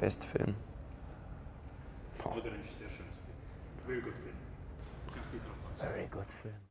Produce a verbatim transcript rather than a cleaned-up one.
Best Film. Also dann ist es sehr schönes Bild. Very good film. Du kannst die drauf Very good film.